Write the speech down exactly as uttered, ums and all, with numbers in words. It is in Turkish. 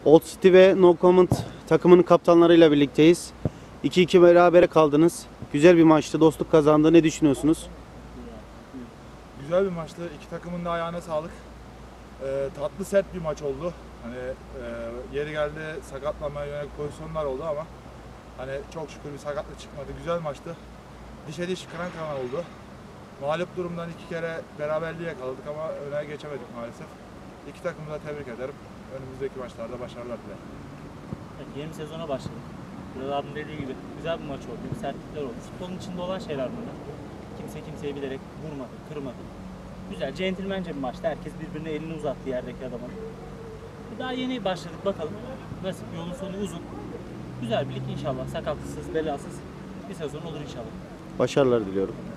Old City ve No Comment takımının kaptanlarıyla birlikteyiz. iki iki berabere kaldınız. Güzel bir maçtı. Dostluk kazandı. Ne düşünüyorsunuz? Güzel bir maçtı. İki takımın da ayağına sağlık. Ee, tatlı sert bir maç oldu. Hani e, yeri geldi sakatlanmaya yönelik pozisyonlar oldu ama hani çok şükür bir sakatlık çıkmadı. Güzel maçtı. Dişe diş kıran kıran oldu. Mağlup durumdan iki kere beraberliği yakaladık ama öne geçemedik maalesef. İki takımı da tebrik ederim. Önümüzdeki maçlarda başarılar dilerim. Evet, yeni sezona başladık. Biraz abim dediği gibi güzel bir maç oldu, bir sertlikler oldu. Futbolun içinde olan şeyler bunlar. Kimse kimseyi bilerek vurmadı, kırmadı. Güzel, centilmence bir maçtı. Herkes birbirine elini uzattı yerdeki adamın. Daha yeni başladık bakalım. Nasip, yolun sonu uzun. Güzel bir lig inşallah. Sakatsız, belasız bir sezon olur inşallah. Başarılar diliyorum.